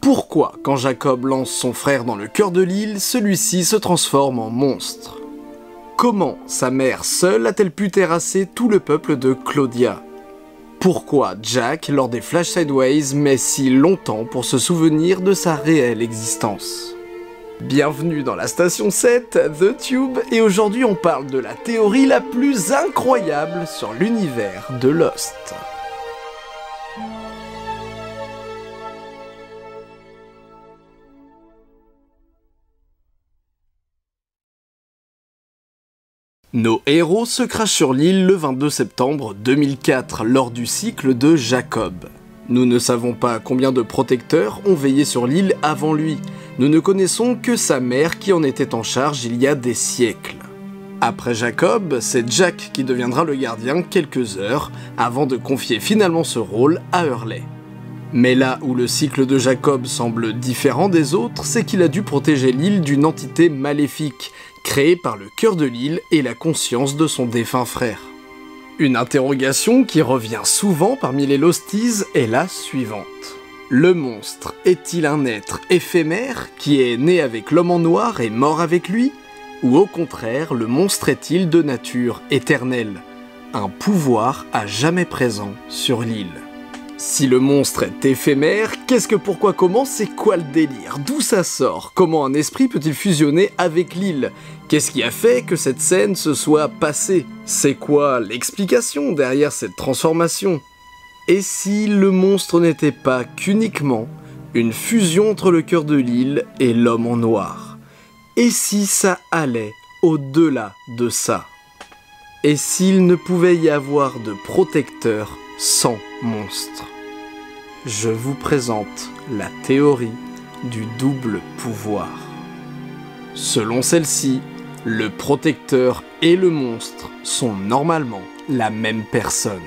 Pourquoi, quand Jacob lance son frère dans le cœur de l'île, celui-ci se transforme en monstre? Comment sa mère seule a-t-elle pu terrasser tout le peuple de Claudia? Pourquoi Jack, lors des Flash Sideways, met si longtemps pour se souvenir de sa réelle existence? Bienvenue dans la station 7, The Tube, et aujourd'hui on parle de la théorie la plus incroyable sur l'univers de Lost. Nos héros se crachent sur l'île le 22 septembre 2004 lors du cycle de Jacob. Nous ne savons pas combien de protecteurs ont veillé sur l'île avant lui. Nous ne connaissons que sa mère qui en était en charge il y a des siècles. Après Jacob, c'est Jack qui deviendra le gardien quelques heures avant de confier finalement ce rôle à Hurley. Mais là où le cycle de Jacob semble différent des autres, c'est qu'il a dû protéger l'île d'une entité maléfique, créée par le cœur de l'île et la conscience de son défunt frère. Une interrogation qui revient souvent parmi les Losties est la suivante. Le monstre est-il un être éphémère qui est né avec l'homme en noir et mort avec lui? Ou au contraire, le monstre est-il de nature éternelle? Un pouvoir à jamais présent sur l'île. Si le monstre est éphémère, qu'est-ce que pourquoi comment, c'est quoi le délire? D'où ça sort? Comment un esprit peut-il fusionner avec l'île? Qu'est-ce qui a fait que cette scène se soit passée? C'est quoi l'explication derrière cette transformation? Et si le monstre n'était pas qu'uniquement une fusion entre le cœur de l'île et l'homme en noir? Et si ça allait au-delà de ça? Et s'il ne pouvait y avoir de protecteur sans monstre? Je vous présente la théorie du double pouvoir. Selon celle-ci, le protecteur et le monstre sont normalement la même personne.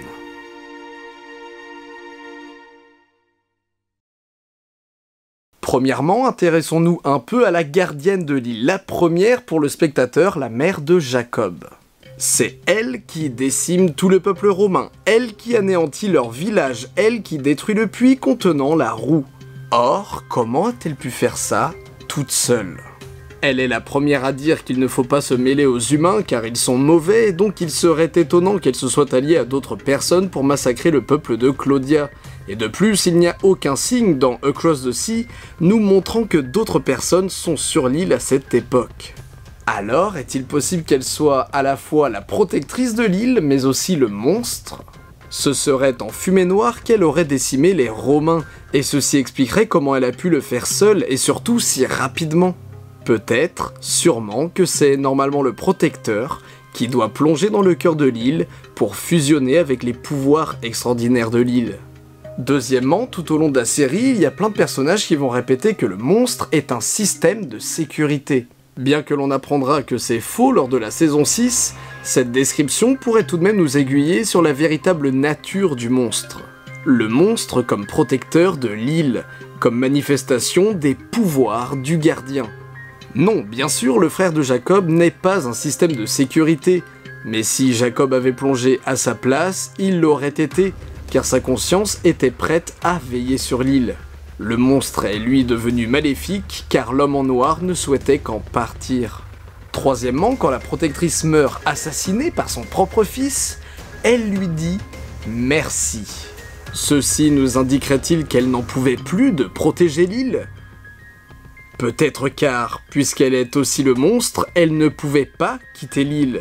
Premièrement, intéressons-nous un peu à la gardienne de l'île, la première pour le spectateur, la mère de Jacob. C'est elle qui décime tout le peuple romain, elle qui anéantit leur village, elle qui détruit le puits contenant la roue. Or, comment a-t-elle pu faire ça toute seule? Elle est la première à dire qu'il ne faut pas se mêler aux humains car ils sont mauvais et donc il serait étonnant qu'elle se soit alliée à d'autres personnes pour massacrer le peuple de Claudia. Et de plus, il n'y a aucun signe dans Across the Sea nous montrant que d'autres personnes sont sur l'île à cette époque. Alors, est-il possible qu'elle soit à la fois la protectrice de l'île, mais aussi le monstre? Ce serait en fumée noire qu'elle aurait décimé les Romains, et ceci expliquerait comment elle a pu le faire seule, et surtout si rapidement. Peut-être, sûrement, que c'est normalement le protecteur qui doit plonger dans le cœur de l'île pour fusionner avec les pouvoirs extraordinaires de l'île. Deuxièmement, tout au long de la série, il y a plein de personnages qui vont répéter que le monstre est un système de sécurité. Bien que l'on apprendra que c'est faux lors de la saison 6, cette description pourrait tout de même nous aiguiller sur la véritable nature du monstre. Le monstre comme protecteur de l'île, comme manifestation des pouvoirs du gardien. Non, bien sûr, le frère de Jacob n'est pas un système de sécurité, mais si Jacob avait plongé à sa place, il l'aurait été, car sa conscience était prête à veiller sur l'île. Le monstre est lui devenu maléfique car l'homme en noir ne souhaitait qu'en partir. Troisièmement, quand la protectrice meurt assassinée par son propre fils, elle lui dit « merci ». Ceci nous indiquerait-il qu'elle n'en pouvait plus de protéger l'île? Peut-être car, puisqu'elle est aussi le monstre, elle ne pouvait pas quitter l'île.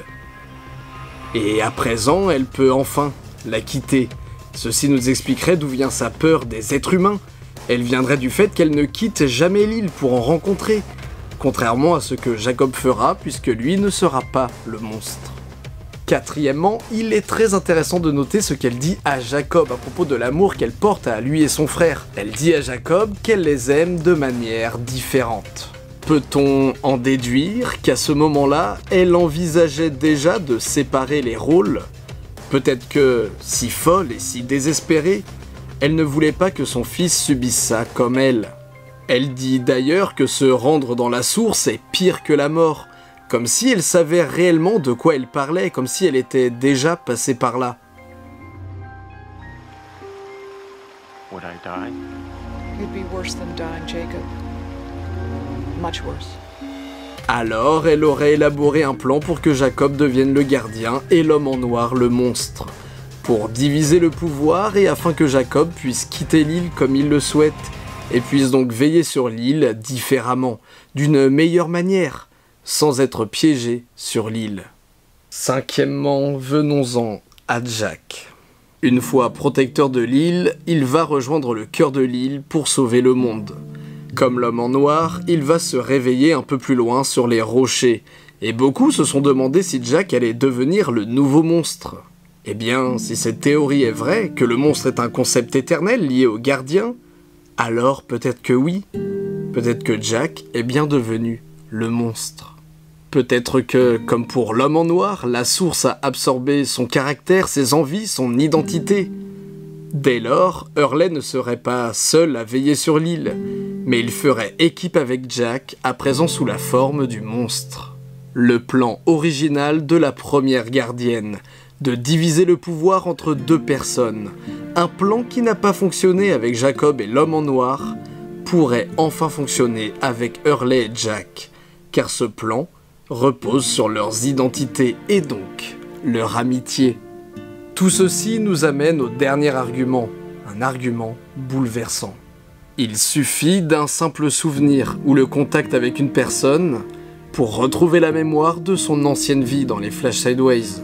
Et à présent, elle peut enfin la quitter. Ceci nous expliquerait d'où vient sa peur des êtres humains. Elle viendrait du fait qu'elle ne quitte jamais l'île pour en rencontrer, contrairement à ce que Jacob fera puisque lui ne sera pas le monstre. Quatrièmement, il est très intéressant de noter ce qu'elle dit à Jacob à propos de l'amour qu'elle porte à lui et son frère. Elle dit à Jacob qu'elle les aime de manière différente. Peut-on en déduire qu'à ce moment-là, elle envisageait déjà de séparer les rôles? Peut-être que, si folle et si désespérée, elle ne voulait pas que son fils subisse ça comme elle. Elle dit d'ailleurs que se rendre dans la source est pire que la mort, comme si elle savait réellement de quoi elle parlait, comme si elle était déjà passée par là. Would I die? It'd be worse than dying, Jacob. Much worse. Alors, elle aurait élaboré un plan pour que Jacob devienne le gardien et l'homme en noir le monstre. Pour diviser le pouvoir et afin que Jacob puisse quitter l'île comme il le souhaite, et puisse donc veiller sur l'île différemment, d'une meilleure manière, sans être piégé sur l'île. Cinquièmement, venons-en à Jack. Une fois protecteur de l'île, il va rejoindre le cœur de l'île pour sauver le monde. Comme l'homme en noir, il va se réveiller un peu plus loin sur les rochers, et beaucoup se sont demandé si Jack allait devenir le nouveau monstre. Eh bien, si cette théorie est vraie, que le monstre est un concept éternel lié au gardien, alors peut-être que oui. Peut-être que Jack est bien devenu le monstre. Peut-être que, comme pour l'homme en noir, la source a absorbé son caractère, ses envies, son identité. Dès lors, Hurley ne serait pas seul à veiller sur l'île, mais il ferait équipe avec Jack, à présent sous la forme du monstre. Le plan original de la première gardienne, de diviser le pouvoir entre deux personnes, un plan qui n'a pas fonctionné avec Jacob et l'homme en noir, pourrait enfin fonctionner avec Hurley et Jack, car ce plan repose sur leurs identités et donc leur amitié. Tout ceci nous amène au dernier argument, un argument bouleversant. Il suffit d'un simple souvenir ou le contact avec une personne pour retrouver la mémoire de son ancienne vie dans les Flash Sideways.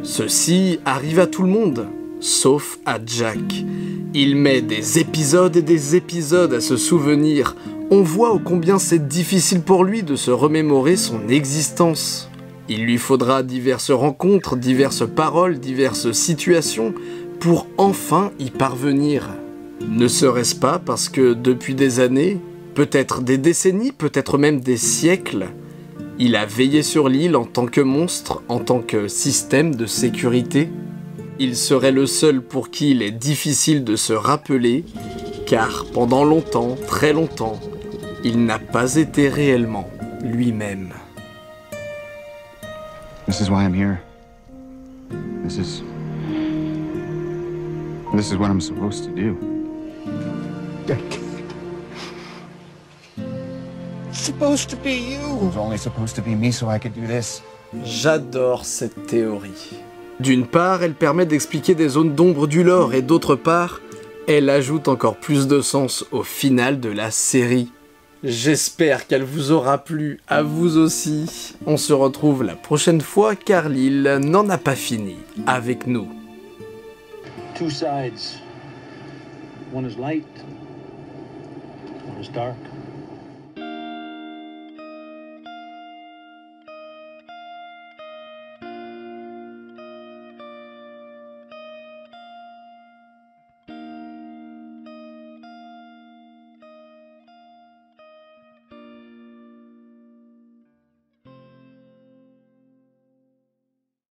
Ceci arrive à tout le monde, sauf à Jack. Il met des épisodes et des épisodes à se souvenir. On voit ô combien c'est difficile pour lui de se remémorer son existence. Il lui faudra diverses rencontres, diverses paroles, diverses situations pour enfin y parvenir. Ne serait-ce pas parce que depuis des années, peut-être des décennies, peut-être même des siècles, il a veillé sur l'île en tant que monstre, en tant que système de sécurité. Il serait le seul pour qui il est difficile de se rappeler, car pendant longtemps, très longtemps, il n'a pas été réellement lui-même. This is why I'm here. This is what I'm supposed to do. It's supposed to be It you. was only supposed to be me so I could do this. J'adore cette théorie. D'une part, elle permet d'expliquer des zones d'ombre du lore, et d'autre part, elle ajoute encore plus de sens au final de la série. J'espère qu'elle vous aura plu, à vous aussi. On se retrouve la prochaine fois car l'île n'en a pas fini avec nous. Two sides. One is light, one is dark.